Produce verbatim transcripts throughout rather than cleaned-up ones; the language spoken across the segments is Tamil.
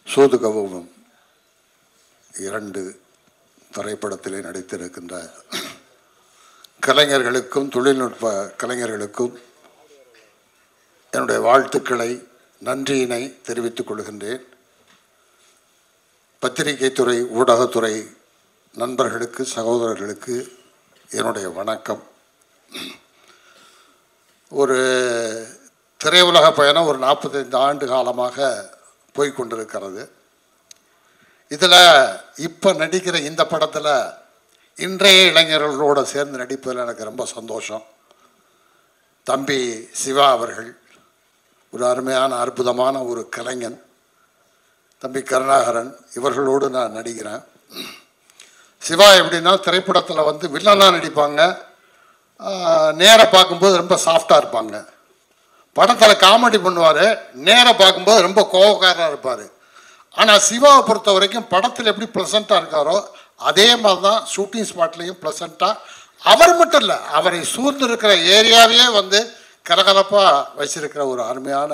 சூதுகவும் இரண்டு திரைப்படத்திலே நடித்திருக்கின்ற கலைஞர்களுக்கும் தொழில்நுட்ப கலைஞர்களுக்கும் என்னுடைய வாழ்த்துக்களை நன்றியினை தெரிவித்துக் கொள்கின்றேன். பத்திரிகை துறை ஊடகத்துறை நண்பர்களுக்கு சகோதரர்களுக்கு என்னுடைய வணக்கம். ஒரு திரையுலக பயணம் ஒரு நாற்பத்தைந்து ஆண்டு காலமாக போய்கொண்டிருக்கிறது. இதில் இப்போ நடிக்கிற இந்த படத்தில் இன்றைய இளைஞர்களோடு சேர்ந்து நடிப்பதில் எனக்கு ரொம்ப சந்தோஷம். தம்பி சிவா அவர்கள் ஒரு அருமையான அற்புதமான ஒரு கலைஞன். தம்பி கருணாகரன் இவர்களோடு நான் நடிக்கிறேன். சிவா எப்படின்னா திரைப்படத்தில் வந்து வில்லனாக நடிப்பாங்க, நேராக பார்க்கும்போது ரொம்ப சாஃப்டாக இருப்பாங்க. படத்தில் காமெடி பண்ணுவார், நேராக பார்க்கும்போது ரொம்ப கோவக்காரராக இருப்பார். ஆனால் சிவாவை பொறுத்த வரைக்கும் படத்தில் எப்படி ப்ளசண்ட்டாக இருக்காரோ அதே மாதிரி தான் ஷூட்டிங் ஸ்பாட்லேயும் ப்ளசண்ட்டாக. அவர் மட்டும் இல்லை, அவரை சூழ்ந்து இருக்கிற ஏரியாவையே வந்து கலகலப்பாக வச்சிருக்கிற ஒரு அருமையான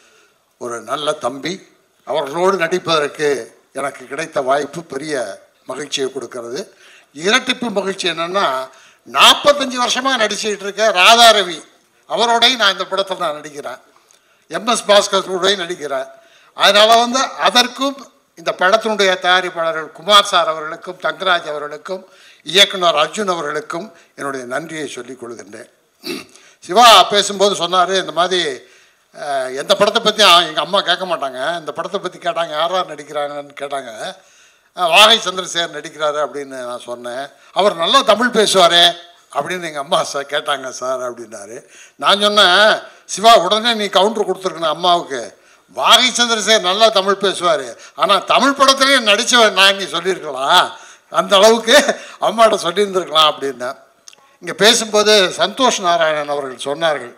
ஒரு நல்ல தம்பி. அவர்களோடு நடிப்பதற்கு எனக்கு கிடைத்த வாய்ப்பு பெரிய மகிழ்ச்சியை கொடுக்கறது. இரட்டிப்பு மகிழ்ச்சி என்னென்னா, நாற்பத்தஞ்சு வருஷமாக நடிச்சுக்கிட்டு இருக்க ராதா ரவி அவரோடையும் நான் இந்த படத்தில் நான் நடிக்கிறேன். எம்எஸ் பாஸ்கரோடையும் நடிக்கிறேன். அதனால் வந்து அதற்கும் இந்த படத்தினுடைய தயாரிப்பாளர்கள் குமார் சார் அவர்களுக்கும் தங்கராஜ் அவர்களுக்கும் இயக்குனர் அர்ஜுன் அவர்களுக்கும் என்னுடைய நன்றியை சொல்லிக் கொள்கின்றேன். சிவா பேசும்போது சொன்னார், இந்த மாதிரி எந்த படத்தை பற்றி எங்கள் அம்மா கேட்க மாட்டாங்க, இந்த படத்தை பற்றி கேட்டாங்க யார் யார் நடிக்கிறாங்கன்னு கேட்டாங்க. வாகை சந்திரசேகர் நடிக்கிறாரு அப்படின்னு நான் சொன்னேன். அவர் நல்லா தமிழ் பேசுவார் அப்படின்னு எங்கள் அம்மா சார் கேட்டாங்க சார் அப்படின்னாரு. நான் சொன்னேன், சிவா உடனே நீ கவுண்டர் கொடுத்துருக்கணும் அம்மாவுக்கு. வாகை சந்திரசேகர் நல்லா தமிழ் பேசுவார், ஆனால் தமிழ் படத்துலேயே நடித்தவன் நான் நீ சொல்லியிருக்கலாம், அந்த அளவுக்கு அம்மாட்ட சொல்லியிருந்துருக்கலாம் அப்படின்னேன். இங்கே பேசும்போது சந்தோஷ் நாராயணன் அவர்கள் சொன்னார்கள்,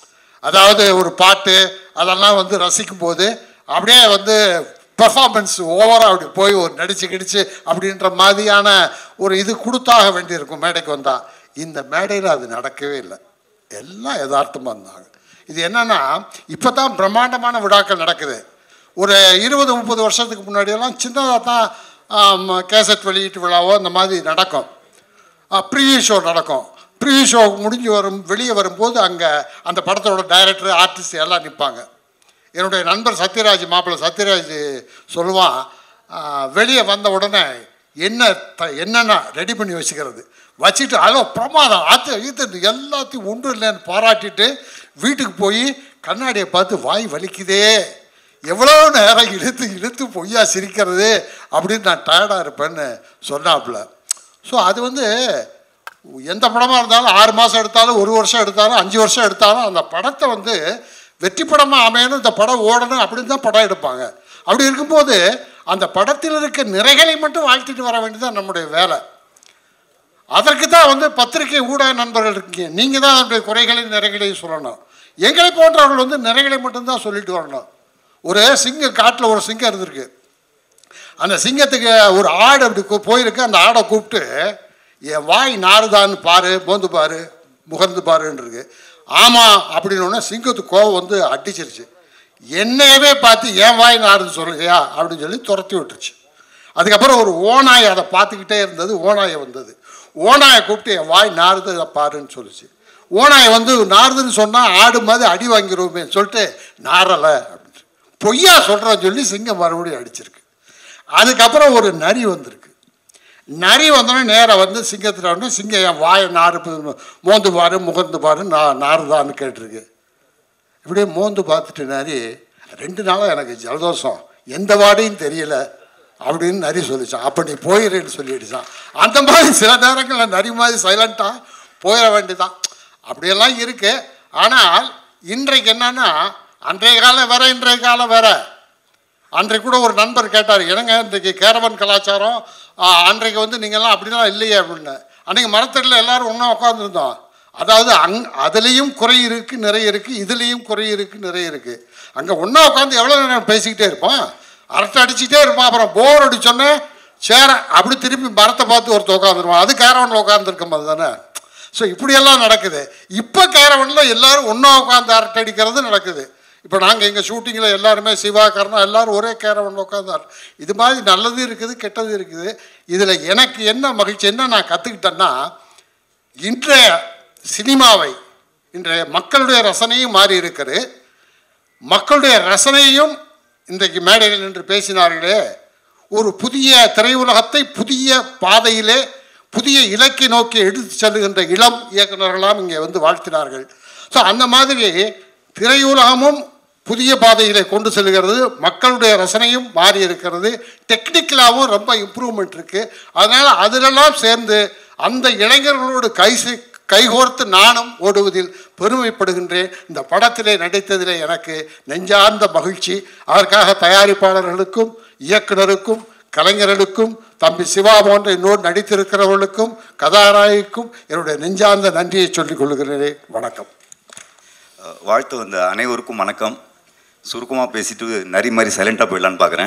அதாவது ஒரு பாட்டு அதெல்லாம் வந்து ரசிக்கும் போது அப்படியே வந்து பெர்ஃபார்மன்ஸ் ஓவராக அப்படி போய் ஒரு நடிச்சு கிடிச்சு அப்படின்ற மாதிரியான ஒரு இது கொடுத்தாக வேண்டியிருக்கும் மேடைக்கு வந்தால். இந்த மேடையில் அது நடக்கவே இல்லை, எல்லாம் யதார்த்தமாக இருந்தாங்க. இது என்னென்னா, இப்போ தான் பிரம்மாண்டமான விழாக்கள் நடக்குது. ஒரு இருபது முப்பது வருஷத்துக்கு முன்னாடியெல்லாம் சின்னதாக தான் கேசட் வெளியீட்டு விழாவோ இந்த மாதிரி நடக்கும், ப்ரீவியூ ஷோ நடக்கும். ப்ரீவியூ ஷோ முடிஞ்சு வரும் வெளியே வரும்போது அங்கே அந்த படத்தோட டைரக்டர் ஆர்டிஸ்ட் எல்லாம் நிற்பாங்க. என்னுடைய நண்பர் சத்யராஜ், மாப்பிள்ளை சத்யராஜ் சொல்லுவான், வெளியே வந்த உடனே என்ன த என்னென்ன ரெடி பண்ணி வச்சுக்கிறது வச்சுட்டு அதோ பிரமாதம் அது இது எல்லாத்தையும் ஒன்று இல்லைன்னு பாராட்டிட்டு வீட்டுக்கு போய் கண்ணாடியை பார்த்து வாய் வலிக்குதே, எவ்வளோ நேரம் இழுத்து இழுத்து பொய்யா சிரிக்கிறது அப்படின்னு நான் டயர்டாக இருப்பேன்னு சொன்னாப்புல. ஸோ அது வந்து எந்த படமாக இருந்தாலும் ஆறு மாதம் எடுத்தாலும் ஒரு வருஷம் எடுத்தாலும் அஞ்சு வருஷம் எடுத்தாலும் அந்த படத்தை வந்து வெற்றி படமாக அமையணும், இந்த படம் ஓடணும் அப்படின்னு தான் படம் எடுப்பாங்க. அப்படி இருக்கும்போது அந்த படத்தில் இருக்க நிறைகளை மட்டும் வாழ்த்திட்டு வர வேண்டியதான் நம்முடைய வேலை. அதற்கு தான் வந்து பத்திரிகை ஊடக நண்பர்கள் இருக்கீங்க, நீங்கள் தான் அதனுடைய குறைகளையும் நிறைகளையும் சொல்லணும். எங்களை போன்றவர்கள் வந்து நிறைகளை மட்டும்தான் சொல்லிட்டு வரணும். ஒரு சிங்கம் காட்டில் ஒரு சிங்கம் இருந்திருக்கு, அந்த சிங்கத்துக்கு ஒரு ஆடு அப்படி போயிருக்கு. அந்த ஆடை கூப்பிட்டு என் வாய் நாறுதான்னு பாரு, மோந்து பாரு, முகர்ந்து பாருன்றிருக்கு. ஆமாம் அப்படின்னோடனே சிங்கத்துக்கு கோவம் வந்து அடிச்சிருச்சு. என்னையவே பார்த்து என் வாய் நாறுன்னு சொல்லுங்கயா அப்படின்னு சொல்லி துரத்தி விட்டுருச்சு. அதுக்கப்புறம் ஒரு ஓநாய் அதை பார்த்துக்கிட்டே இருந்தது. ஓநாயை வந்தது, ஓநாயை கூப்பிட்டு என் வாய் நாறுது பாருன்னு சொல்லிச்சு. ஓநாயை வந்து நாறுதுன்னு சொன்னால் ஆடு மாதிரி அடி வாங்கிடுவோமே சொல்லிட்டு நாரலை அப்படின்னு பொய்யா சொல்கிறேன்னு சொல்லி சிங்கம் மறுபடியும் அடிச்சிருக்கு. அதுக்கப்புறம் ஒரு நரி வந்திருக்கு. நரி வந்தோடனே நேராக வந்து சிங்கத்தில் வந்து சிங்கம் என் வாயை நாறு மோந்து பாரு முகர்ந்து பாரு நான் நாறுதான்னு கேட்டிருக்கு. இப்படியே மோந்து பார்த்துட்டு நரி, ரெண்டு நாளாக எனக்கு ஜலதோஷம் எந்த வாடையும் தெரியல அப்படின்னு நரி சொல்லிச்சான். அப்போ நீ போயிடுன்னு சொல்லிடுச்சான். அந்த மாதிரி சில நேரங்களில் நரி மாதிரி சைலண்ட்டாக போயிட வேண்டியதான். அப்படியெல்லாம் இருக்குது. ஆனால் இன்றைக்கு என்னன்னா, அன்றைய காலம் வேற இன்றைய காலம் வேற. அன்றைக்கு கூட ஒரு நண்பர் கேட்டார், என்னங்க இன்றைக்கு கேரவன் கலாச்சாரம் அன்றைக்கு வந்து நீங்கள்லாம் அப்படிலாம் இல்லையே அப்படின்னு. அன்றைக்கி மரத்தடியில் எல்லோரும் ஒன்றா உட்காந்துருந்தோம். அதாவது அங் அதுலேயும் குறை இருக்குது நிறைய இருக்குது, இதுலேயும் குறை இருக்குது நிறைய இருக்குது. அங்கே ஒன்றா உட்காந்து எவ்வளோ நேரம் பேசிக்கிட்டே இருப்போம், அரட்டை அடிச்சுக்கிட்டே இருப்பான். அப்புறம் போர் அடிச்சோன்னே சேர அப்படி திருப்பி மரத்தை பார்த்து ஒருத்தர் உட்காந்துருவான். அது கேரவனில் உட்காந்துருக்கும் போது தானே. ஸோ இப்படியெல்லாம் நடக்குது. இப்போ கேரவனில் எல்லோரும் ஒன்றா உட்காந்து அரட்டை அடிக்கிறது நடக்குது. இப்போ நாங்கள் எங்கள் ஷூட்டிங்கில் எல்லாருமே சிவா கர்ணா எல்லோரும் ஒரே கேரவன் உட்காந்தார். இது மாதிரி நல்லது இருக்குது, கெட்டது இருக்குது. இதில் எனக்கு என்ன மகிழ்ச்சி, என்ன நான் கற்றுக்கிட்டேன்னா, இன்றைய சினிமாவை, இன்றைய மக்களுடைய ரசனையும் மாறி இருக்குது. மக்களுடைய ரசனையும் இன்றைக்கு மேடையில் நின்று பேசினார்களே, ஒரு புதிய திரையுலகத்தை புதிய பாதையிலே புதிய இலக்கை நோக்கி எடுத்து செல்லுகின்ற இளம் இயக்குநர்களாம் இங்கே வந்து வாழ்த்தினார்கள். ஸோ அந்த மாதிரி திரையுலகமும் புதிய பாதையிலே கொண்டு செல்கிறது. மக்களுடைய ரசனையும் மாறி இருக்கிறது. டெக்னிக்கலாகவும் ரொம்ப இம்ப்ரூவ்மெண்ட் இருக்குது. அதனால் அதிலெல்லாம் சேர்ந்து அந்த இளைஞர்களோடு கை கைகோர்த்து நானும் ஓடுவதில் பெருமைப்படுகின்றேன். இந்த படத்திலே நடித்ததிலே எனக்கு நெஞ்சார்ந்த மகிழ்ச்சி. அதற்காக தயாரிப்பாளர்களுக்கும் இயக்குனருக்கும் கலைஞர்களுக்கும் தம்பி சிவா போன்ற இன்னொரு நடித்திருக்கிறவர்களுக்கும் கதாநாயகிக்கும் என்னுடைய நெஞ்சார்ந்த நன்றியை சொல்லிக் கொள்கிறேன். வணக்கம். வாழ்த்து வந்த அனைவருக்கும் வணக்கம். சுருக்கமாக பேசிட்டு நரி மாதிரி சைலண்ட்டாக போயிடலான்னு பார்க்குறேன்.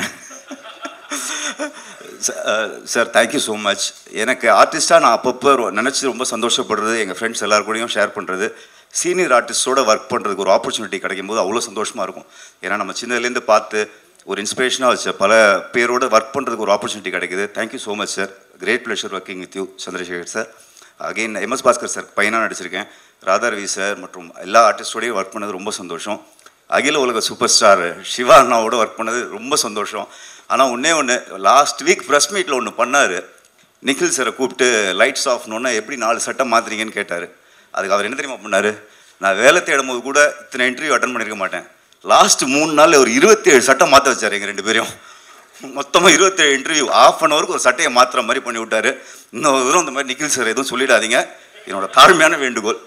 Sir thank you so much. எனக்கு ஆர்டிஸ்ட்டாக நான் அப்பப்போ நினச்சி ரொம்ப சந்தோஷப்படுறது, எங்கள் ஃப்ரெண்ட்ஸ் எல்லாருக்கூடையும் ஷேர் பண்ணுறது, சீனியர் ஆர்டிஸ்ட்டோட ஒர்க் பண்ணுறதுக்கு ஒரு ஆப்பர்ச்சுனிட்டி கிடைக்கும் போது அவ்வளோ சந்தோஷமாக இருக்கும். ஏன்னா நம்ம சின்னதுலேருந்து பார்த்து ஒரு இன்ஸ்பிரேஷனாக வச்ச பல பேரோட ஒர்க் பண்ணுறதுக்கு ஒரு ஆப்பர்ச்சுனிட்டி கிடைக்குது. Thank you so much sir. Great pleasure working with you Chandrasekhar sir. Again MS Bhaskar sir பையனாக நடிச்சிருக்கேன். ராதா ரவி சார் மற்றும் எல்லா ஆர்டிஸ்டோடையும் ஒர்க் பண்ணது ரொம்ப சந்தோஷம். அகில உலக சூப்பர் ஸ்டார் சிவா அண்ணாவோட ஒர்க் பண்ணது ரொம்ப சந்தோஷம். ஆனால் ஒன்றே ஒன்று, லாஸ்ட் வீக் ப்ரெஸ் மீட்டில் ஒன்று பண்ணார். நிখিல் சாரை கூப்பிட்டு லைட்ஸ் ஆஃப்னோன்னா எப்படி நாலு சட்டம் மாற்றுறீங்கன்னு கேட்டார். அதுக்கு அவர் என்ன தெரியுமா பண்ணார், நான் வேலை தேடும் போது கூட இத்தனை இன்டர்வியூ அட்டன் பண்ணியிருக்க மாட்டேன். லாஸ்ட் மூணு நாள் ஒரு இருபத்தி ஏழு சட்டம் மாற்ற வச்சார் எங்கள் ரெண்டு பேரையும். மொத்தமாக இருபத்தேழு இன்டர்வியூ ஆஃப் அன் ஹவருக்கு ஒரு சட்டையை மாற்றுற மாதிரி பண்ணி விட்டார். இன்னொரு தூரம் இந்த மாதிரி நிখিல் சார் எதுவும் சொல்லிடாதீங்க, என்னோடய தாழ்மையான வேண்டுகோள்.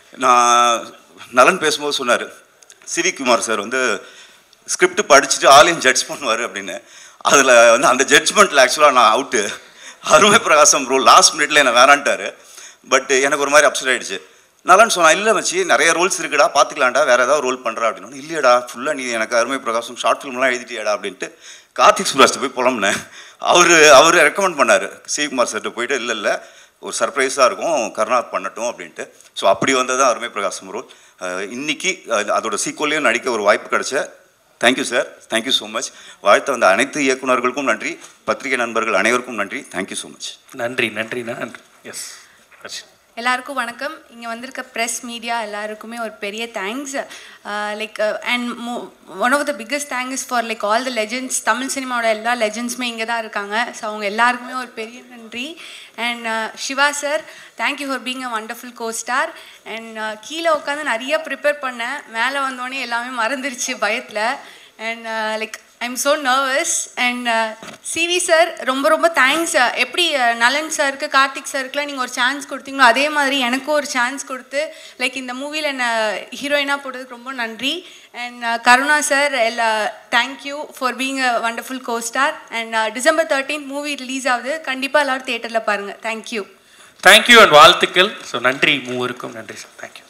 நான் நலன் பேசும்போது சொன்னார், சிவிகுமார் சார் வந்து ஸ்கிரிப்ட் படிச்சுட்டு ஆலையும் ஜட்ஜ் பண்ணுவார் அப்படின்னு. அதில் வந்து அந்த ஜட்ஜ்மெண்ட்டில் ஆக்சுவலாக நான் அவுட்டு. அருமை பிரகாசம் ப்ரோ லாஸ்ட் மினிட்ல என்னை வேணான்ட்டார். பட் எனக்கு ஒரு மாதிரி அப்செட் ஆகிடுச்சு. நல்லான்னு சொன்னால், இல்லை வச்சு நிறைய ரோல்ஸ் இருக்குடா, பார்த்துக்கலாம்டா, வேறு ஏதாவது ரோல் பண்ணுறா அப்படின்னு. இல்லையடா ஃபுல்லாக நீ எனக்கு அருமை பிரகாசம் ஷார்ட் ஃபிலிம்லாம் எழுதிட்டியாடா அப்படின்ட்டு கார்த்திக் சுப்ராஜ்ட்டு போய் புலம்புனேன். அவர் அவர் ரெக்கமெண்ட் பண்ணார் சிவகுமார் சார்கிட்ட போயிட்டு, இல்லை இல்லை ஒரு சர்ப்ரைஸாக இருக்கும் கருணாத் பண்ணட்டும் அப்படின்ட்டு. ஸோ அப்படி வந்தது தான் அருமை பிரகாசம் ரோல். இன்றைக்கி அதோட சீக்வல்லையும் நடிக்க ஒரு வாய்ப்பு கிடைச்ச. Thank you sir, thank you so much. வாழ்த்து வந்த அனைத்து இயக்குநர்களுக்கும் நன்றி, பத்திரிகை நண்பர்கள் அனைவருக்கும் நன்றி. Thank you so much. நன்றி நன்றி நன்றி. எஸ், எல்லாருக்கும் வணக்கம். இங்கே வந்திருக்க ப்ரெஸ் மீடியா எல்லாருக்குமே ஒரு பெரிய thanks. Like and more one of the biggest thanks for like all the legends. Tamil சினிமாவோட எல்லா லெஜெண்ட்ஸுமே இங்கே தான் இருக்காங்க. ஸோ அவங்க எல்லாருக்குமே ஒரு பெரிய நன்றி. And Shiva sir, thank you for being a wonderful co star. And கீழே உட்காந்து நிறைய ப்ரிப்பேர் பண்ணேன், மேலே வந்தோடனே எல்லாமே மறந்துடுச்சு பயத்தில். And like I'm so nervous. And CV sir ரொம்ப ரொம்ப தேங்க்ஸ். எப்படி நலன் சாருக்கு கார்த்திக் சாருக்குலாம் நீங்கள் ஒரு சான்ஸ் கொடுத்தீங்களோ அதே மாதிரி எனக்கும் ஒரு சான்ஸ் கொடுத்து லைக் இந்த மூவியில் என்னை ஹீரோயினாக போட்டதுக்கு ரொம்ப நன்றி. அண்ட் கருணா சார், எல்லா thank you for being a wonderful co star. And December thirteenth movie release ஆகுது, கண்டிப்பாக எல்லோரும் தியேட்டரில் பாருங்கள். தேங்க்யூ தேங்க்யூ அண்ட் வாழ்த்துக்கள். ஸோ நன்றி மூவருக்கும் நன்றி சார். தேங்க்யூ.